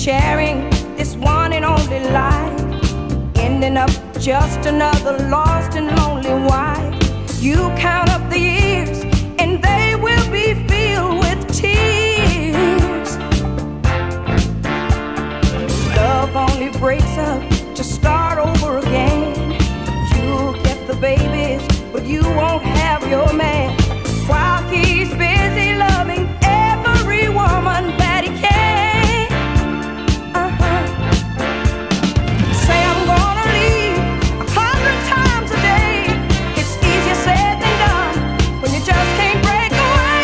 sharing this one and only life, ending up just another lost and lonely wife. You count up the years and they will be filled with tears. Love only breaks up to start over again. You'll get the babies, but you won't have your man, while he's busy loving every woman that he can. Say I'm gonna leave 100 times a day. It's easier said than done when you just can't break away.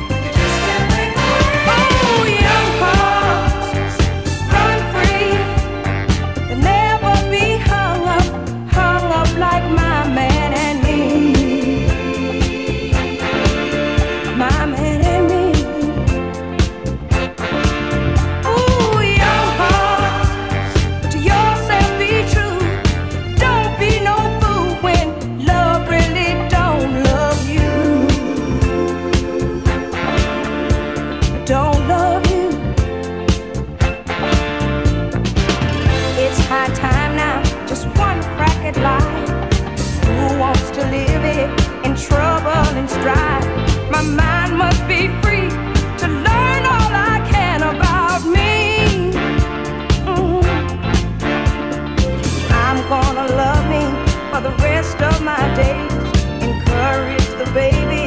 Oh, young hearts, run free and never be hung up like my man and me. My man and me. Ooh, young hearts, to yourself be true. Don't be no fool when love really don't love you. Don't love you. It's high time now, just one crack at life. Who wants to live it in trouble and strife? My mind must be free to learn all I can about me. I'm gonna love me for the rest of my days. Encourage the baby